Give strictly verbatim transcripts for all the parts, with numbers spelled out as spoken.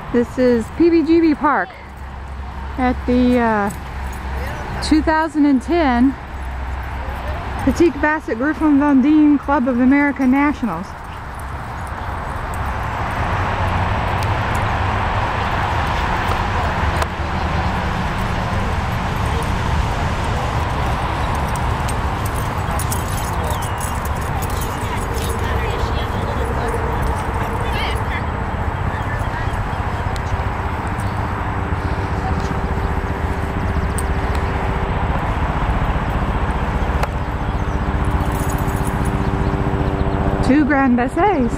This is P B G V Park at the uh, two thousand ten Petite Basent Griffon Vendeen Club of America Nationals. Two grand Basets.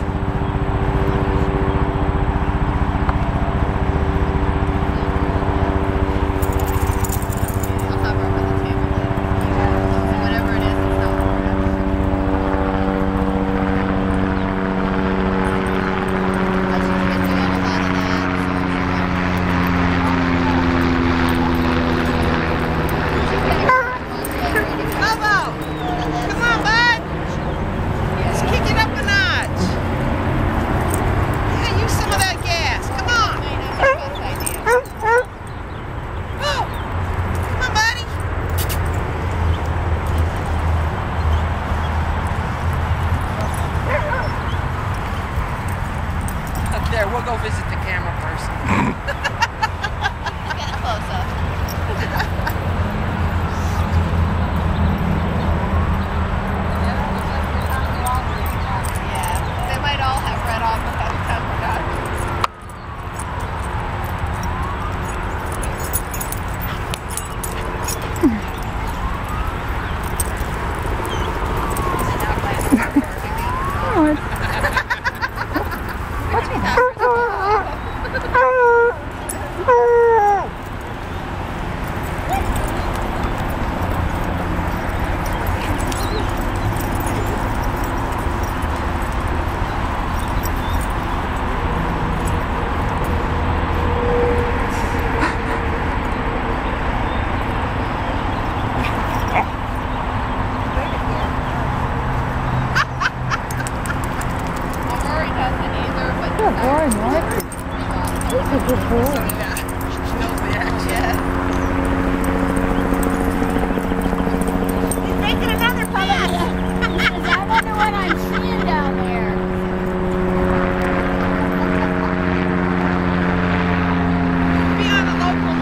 There, we'll go visit the camera person. Get a close-up. Yeah, they might all have read off by the time we're done. Boring, what? This is a good boy. Yeah, she knows the action. He's making another pass. I wonder what I'm seeing down there. Be on the local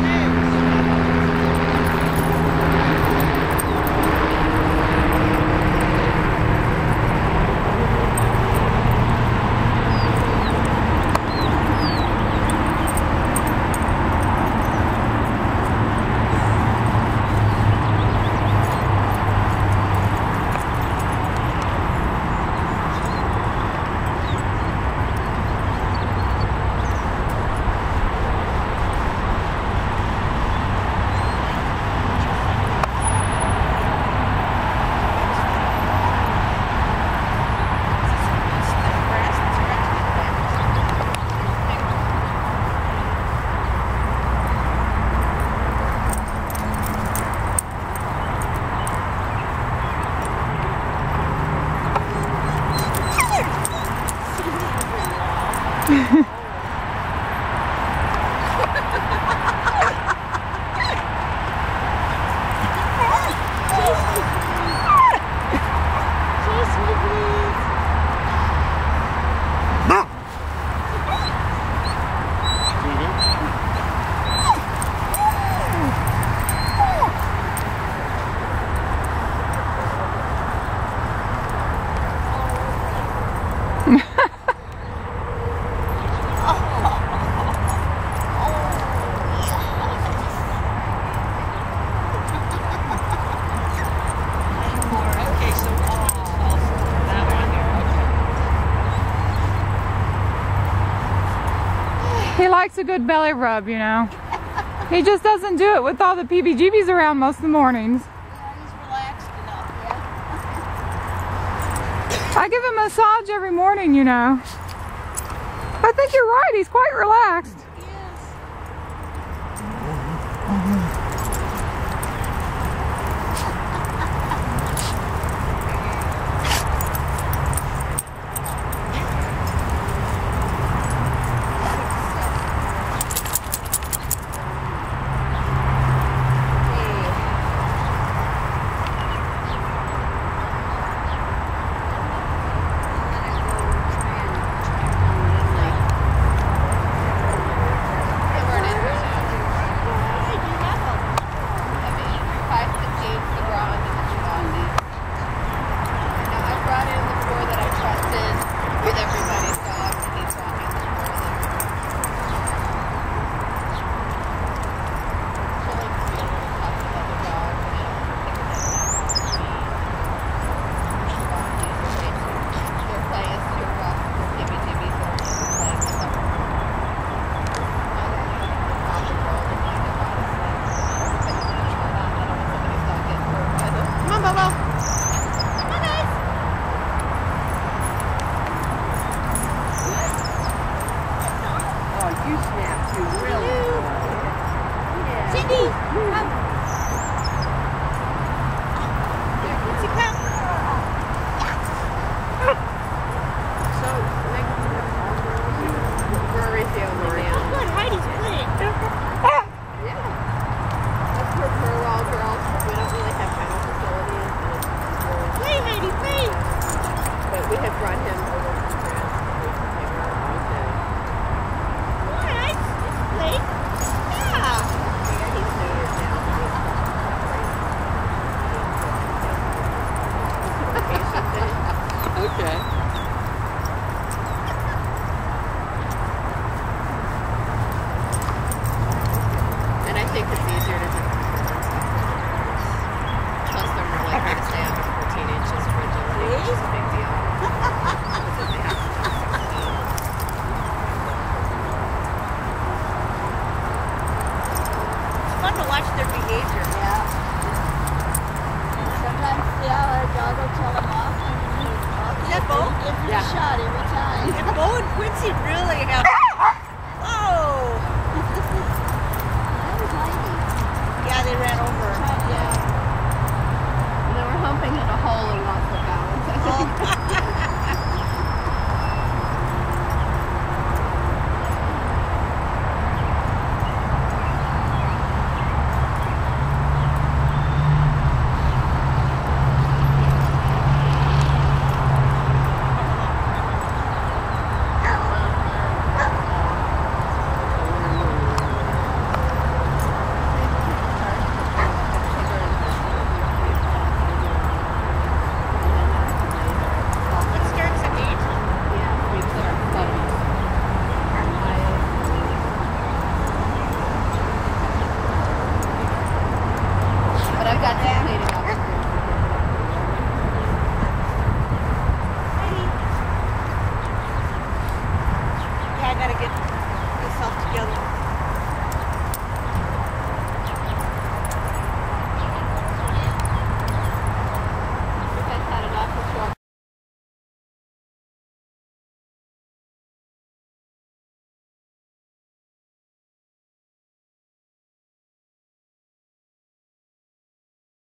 He likes a good belly rub, you know. He just doesn't do it with all the P B G Vs around most of the mornings. Yeah, he's relaxed enough, yeah. I give him a massage every morning, you know. I think you're right, he's quite relaxed. He is. You snap too, really. Cindy, come.